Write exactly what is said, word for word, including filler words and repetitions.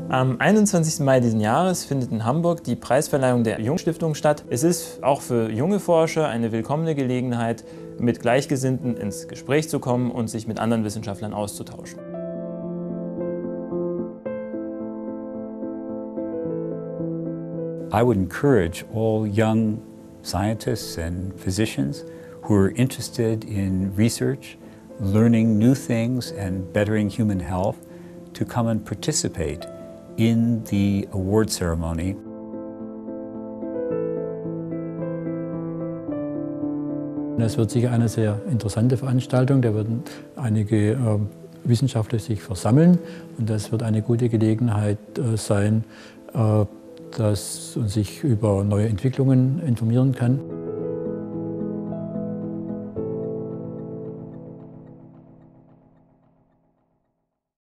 Am einundzwanzigsten Mai diesen Jahres findet in Hamburg die Preisverleihung der Jung-Stiftung statt. Es ist auch für junge Forscher eine willkommene Gelegenheit, mit Gleichgesinnten ins Gespräch zu kommen und sich mit anderen Wissenschaftlern auszutauschen. I would encourage all young scientists and physicians who are interested in research, learning new things and bettering human health to come and participate in the award ceremony. Es wird sicher eine sehr interessante Veranstaltung. Da werden einige äh, Wissenschaftler sich versammeln und das wird eine gute Gelegenheit äh, sein, äh, dass man sich über neue Entwicklungen informieren kann.